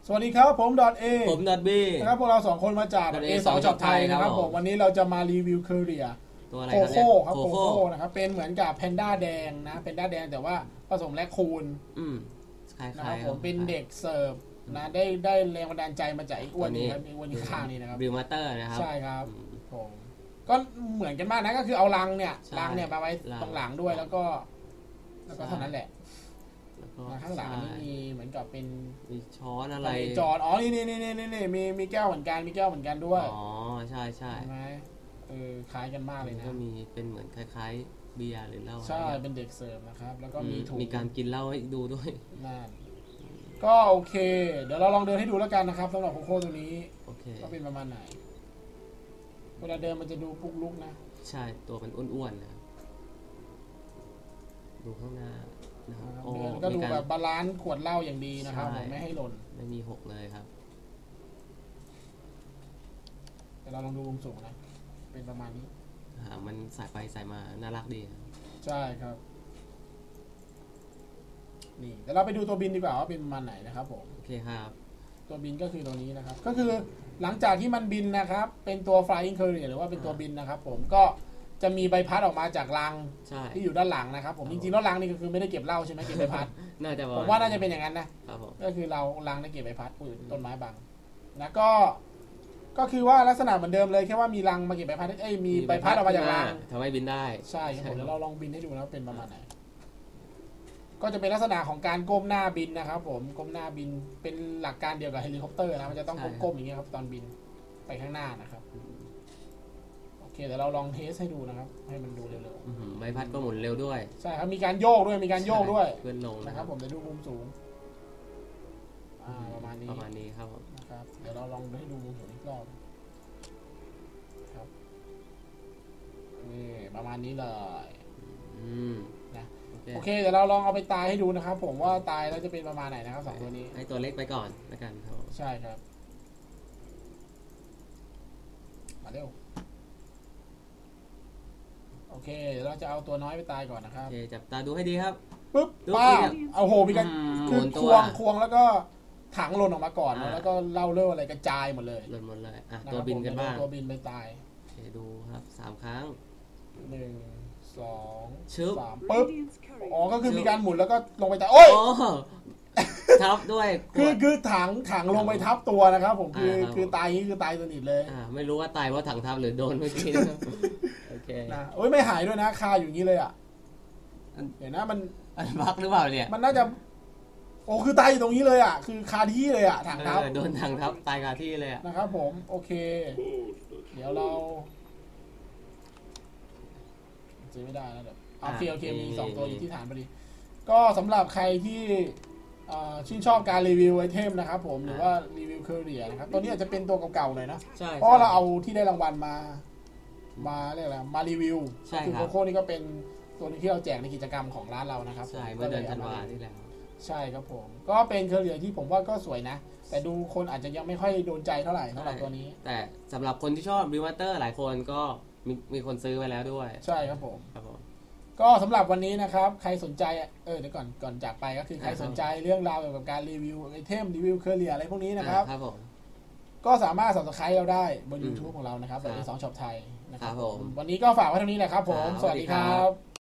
สวัสดีครับผมดอทเอผมดอทบีนะครับพวกเราสองคนมาจากเอสองช็อปไทยนะครับผมวันนี้เราจะมารีวิวเคอเรียตัวอะไรโคครับโค่ครับโคโคโค่โค่นะครับเป็นเหมือนกับแพนด้าแดงนะแพนด้าแดงแต่ว่าผสมแลคคูนคล้ายๆนะครับผมเป็นเด็กเสิร์ฟนะได้แรงบันดาลใจมาจากไอ้อ้วนนี้ครับไอ้อ้วนนี้ข้างนี้นะครับบิลมาเตอร์นะครับใช่ครับผมก็เหมือนกันมากนะก็คือเอาลังเนี่ยมาไว้ตรงหลังด้วยแล้วก็เท่านั้นแหละข้างหลังนี่มีเหมือนกับเป็นมีช้อนอะไรจอนอ๋อนี่มีแก้วเหมือนกันด้วยอ๋อใช่ใช่ไหมคล้ายกันมากเลยนะก็มีเป็นเหมือนคล้ายๆเบียร์หรือเหล้าใช่เป็นเด็กเสิร์ฟนะครับแล้วก็มีถุงมีการกินเหล้าให้ดูด้วยนั่นก็โอเคเดี๋ยวเราลองเดินให้ดูแล้วกันนะครับสำหรับโคโค่ตัวนี้โอเคก็เป็นประมาณไหนเวลาเดินมันจะดูปุกลุกนะใช่ตัวมันอ้วนๆนะดูข้างหน้านะครับก็ดูแบบบาลานซ์ขวดเหล้าอย่างดีนะครับไม่ให้หล่นไม่มีหกเลยครับเดี๋ยวเราลองดูมุมสูงนะเป็นประมาณนี้มันสายไปสายมาน่ารักดีใช่ครับนี่เดี๋ยวเราไปดูตัวบินดีกว่าว่าเป็นประมาณไหนนะครับผมโอเคครับตัวบินก็คือตัวนี้นะครับก็คือหลังจากที่มันบินนะครับเป็นตัว Flying Courier หรือว่าเป็นตัวบินนะครับผมก็จะมีใบพัดออกมาจากรังที่อยู่ด้านหลังนะครับผมจริงๆแล้วรังนี่ก็คือไม่ได้เก็บเหล้าใช่ไหมเก็บใบพัดน่าจะผมว่าน่าจะเป็นอย่างนั้นนะก็คือเรารังได้เก็บใบพัดปืนต้นไม้บังนะก็คือว่าลักษณะเหมือนเดิมเลยแค่ว่ามีรังมาเก็บใบพัดมีใบพัดออกมาจากรังทำให้บินได้ใช่ครับผมเดี๋ยวเราลองบินให้ดูนะเป็นประมาณไหนก็จะเป็นลักษณะของการก้มหน้าบินนะครับผมก้มหน้าบินเป็นหลักการเดียวกับเฮลิคอปเตอร์นะมันจะต้องก้มๆอย่างเงี้ยครับตอนบินไปข้างหน้านะครับโอเคเดี๋ยวเราลองเทสให้ดูนะครับให้มันดูเร็วๆใบพัดก็หมุนเร็วด้วยใช่ครับมีการโยกด้วยเพื่อนลงนะครับผมเดี๋ยวดูมุมสูงประมาณนี้ครับผมนะครับเดี๋ยวเราลองให้ดูมุมสูงอีกรอบครับนี่ประมาณนี้เลยนะโอเคเดี๋ยวเราลองเอาไปตายให้ดูนะครับผมว่าตายแล้วจะเป็นประมาณไหนนะครับสองตัวนี้ให้ตัวเล็กไปก่อนแล้วกันครับใช่ครับมาเร็วโอเคเดี๋ยวเราจะเอาตัวน้อยไปตายก่อนนะครับโอเคจับตาดูให้ดีครับปึ๊บป้าเอาโหมีกันคือควงแล้วก็ถังหล่นออกมาก่อนแล้วก็เล่าเรื่องอะไรกระจายหมดเลยหล่นหมดเลยตัวบินกันบ้างตัวบินไปตายโอเคดูครับ3 ครั้ง 1 2 3ปึ๊บก็คือมีการหมุนแล้วก็ลงไปตายโอ้ยทับด้วยคือถังลงไปทับตัวนะครับผมคือตายนี้คือตายสนิทเลยไม่รู้ว่าตายเพราะถังทับหรือโดนเมื่อกี้นะครับโอเคนะโอ้ยไม่หายด้วยนะคาอยู่อย่างนี้เลยเห็นนะมันบักหรือเปล่าเนี่ยมันน่าจะคือตายอยู่ตรงนี้เลยคือคาที่เลยถังทับโดนถังทับตายคาที่เลยนะครับผมโอเคเดี๋ยวเราเจอไม่ได้แล้วเดี๋ยวโอเคมี2ตัวอยู่ที่ฐานพอดีก็สำหรับใครที่ชื่นชอบการรีวิวไอเทมนะครับผมหรือว่ารีวิวเคอเรียนะครับตัวนี้อาจจะเป็นตัวเก่าๆหน่อยนะเพราะเราเอาที่ได้รางวัลมาเรียกอะไรมารีวิวคือโคโค่นี่ก็เป็นตัวที่เราแจกในกิจกรรมของร้านเรานะครับใช่เมื่อเดือนธันวาคมที่แล้วใช่ครับผมก็เป็นเคอเรียที่ผมว่าก็สวยนะแต่ดูคนอาจจะยังไม่ค่อยโดนใจเท่าไหร่สำหรับตัวนี้แต่สำหรับคนที่ชอบบิวเตอร์หลายคนก็มีคนซื้อไปแล้วด้วยใช่ครับผมก็สำหรับวันนี้นะครับใครสนใจเดี๋ยวก่อนจากไปก็คือใครสนใจเรื่องราวเกี่ยวกับการรีวิวไอเทมรีวิวเคอเรียอะไรพวกนี้นะครับก็สามารถ Subscribe เราได้บน YouTube ของเรานะครับแบบ2ช็อปไทยนะครับผมวันนี้ก็ฝากไว้เท่านี้แหละครับผมสวัสดีครับ